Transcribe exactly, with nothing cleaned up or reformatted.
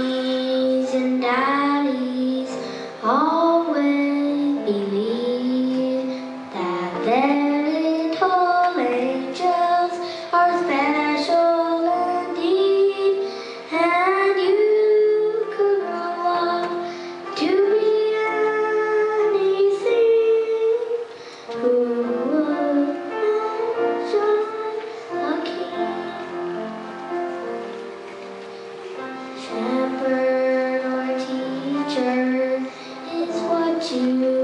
mommies and daddies always believe that their little angels are special indeed, and you could grow up to be anything. Who would mention the king? Shepherd or teacher is what you